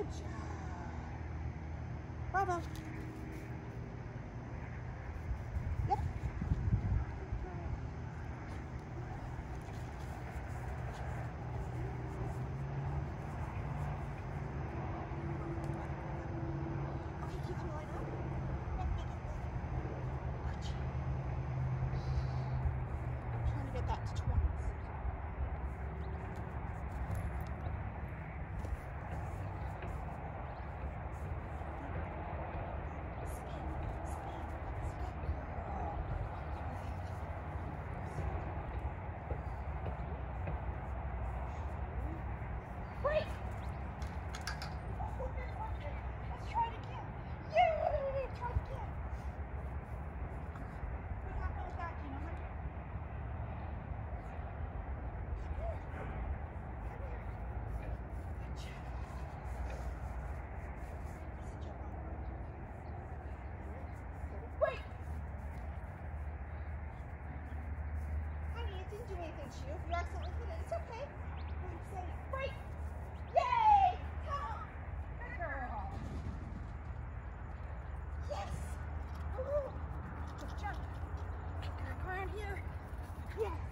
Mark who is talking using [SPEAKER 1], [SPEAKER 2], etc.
[SPEAKER 1] Good job. Bubba. Yep. Okay, keep your line up. Good job. I'm trying to get that to 20. Great! Okay, let's try it again. Yay! Try it again. What happened with that, do you know? Come here. Come here. Good job. Sit your bum. Wait! Honey, it didn't do anything to you. If you accidentally hit it, it's okay. I'm saying, great! Yay! Come on! Good girl! Yes! Woo-hoo! Good job. I'm gonna go around here. Yeah.